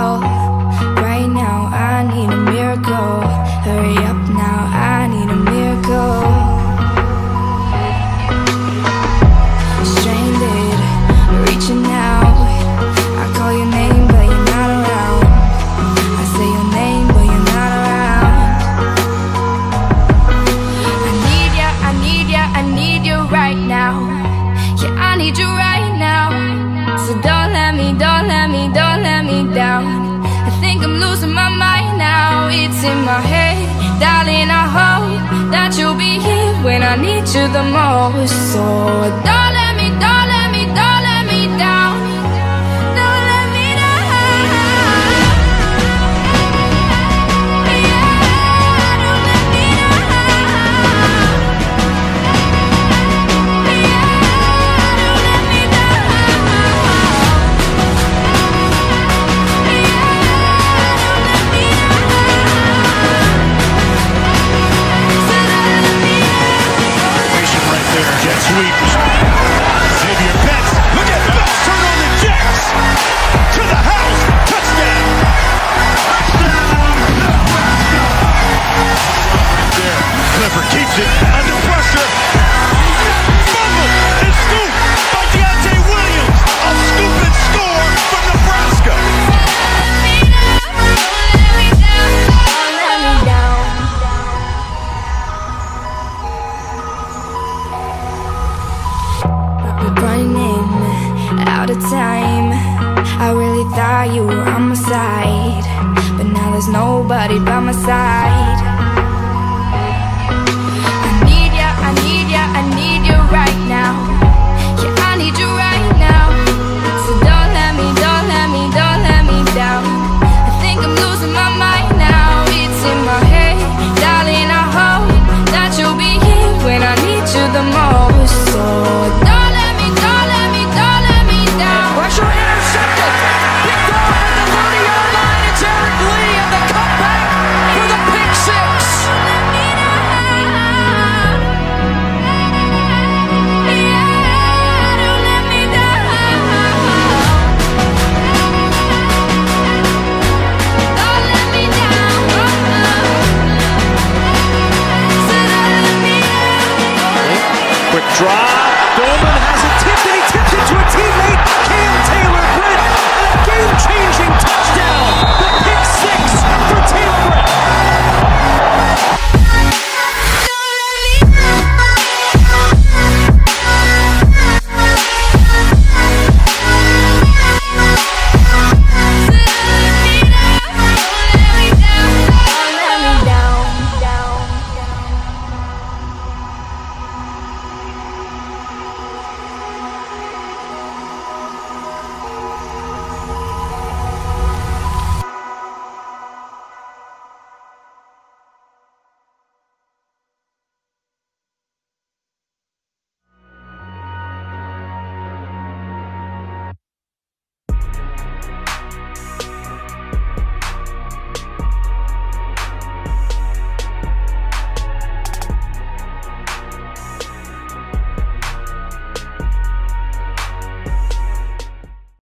call. Right now I need a miracle. Hurry up now, I need a miracle. Stranded, reaching out. I call your name but you're not around. I say your name but you're not around. I need ya, I need ya, I need you right now. Yeah, I need you right now. So don't let me down. I think I'm losing my mind now. It's in my head, darling, I hope that you'll be here when I need you the most. So don't let me down. Keeps it under pressure. Fumble and scoop by Deontay Williams. A scoop and score from Nebraska. Running out of time. I really thought you were on my side, but now there's nobody by my side.